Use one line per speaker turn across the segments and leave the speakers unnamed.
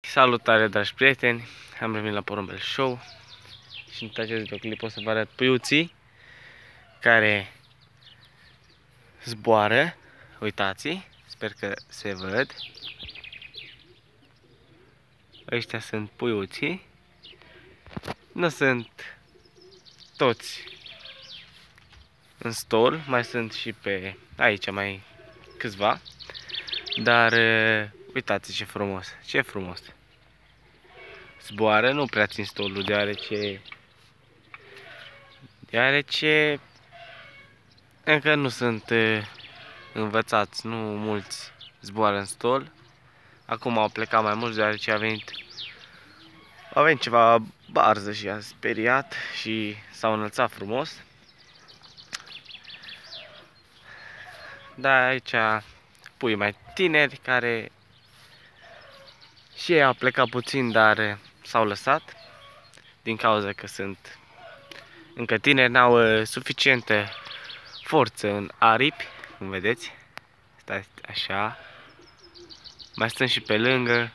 Salutare, dragi prieteni! Am revenit la Porumbel Show și în acest videoclip o să vă arăt puiuții care zboară. Uitați, sper că se văd. Ăștia sunt puiuții. Nu sunt toți în stol, mai sunt și pe aici mai câțiva. Dar uitați ce frumos, ce frumos! Zboară, nu prea țin stolul, deoarece încă nu sunt învățați, nu mulți zboară în stol. Acum au plecat mai mulți, deoarece a venit ceva barză și a speriat și s-au înălțat frumos. Dar aici pui mai tineri care și ei au plecat puțin, dar s-au lăsat din cauza că sunt încă tineri, n-au suficientă forță în aripi, cum vedeți. Stai așa. Mai stăm și pe lângă.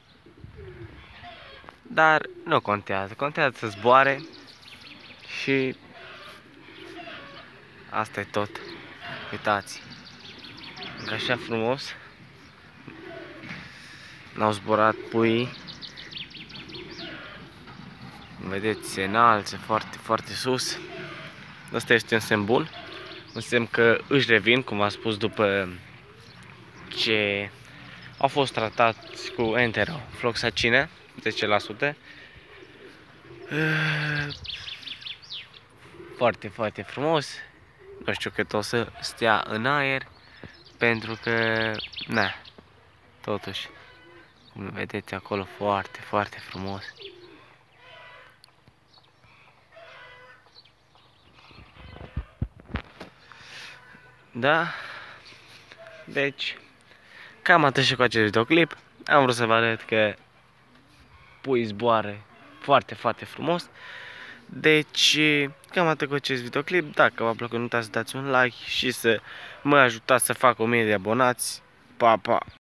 Dar nu contează, contează să zboare și asta e tot. Uitați, încă așa frumos. N-au zburat puii. Vedeți, se înalță foarte, foarte sus. Asta este un semn bun. Un semn că își revin, cum am spus, după ce au fost tratați cu enterofloxacină, 10%. Foarte, foarte frumos. Nu știu cât o să stea în aer, pentru că, na, totuși, cum vedeți acolo, foarte, foarte frumos. Da, deci, cam atât și cu acest videoclip. Am vrut să vă arăt că pui zboare foarte, foarte frumos. Deci, cam atât cu acest videoclip. Dacă v-a plăcut, nu uitați să dați un like și să mă ajutați să fac 1000 de abonați. Pa, pa!